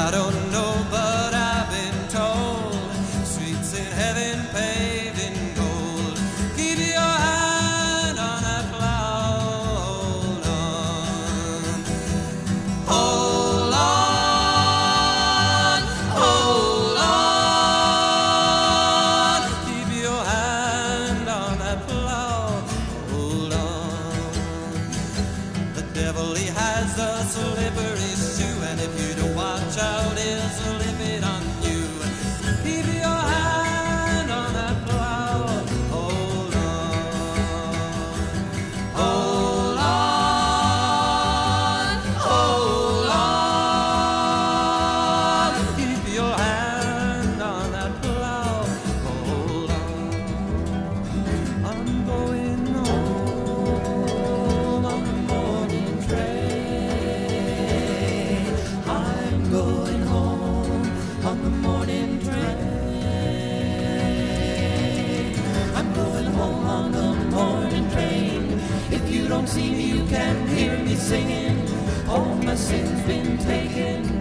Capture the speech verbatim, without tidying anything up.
I don't know, but I've been told streets in heaven paved in gold. Keep your hand on that plow. Hold on, hold on, hold on. Keep your hand on that plow. Hold on. The devil, he has a slippery shoe, and if you don't watch out, he'll slip it on you. Keep your hand on that plow. Hold on, hold on, hold on. Keep your hand on that plow. Hold on. I'm going home on the morning train. I'm going home on the morning train. I'm going home on the morning train. If you don't see me, you can hear me singing. All my sins been taken.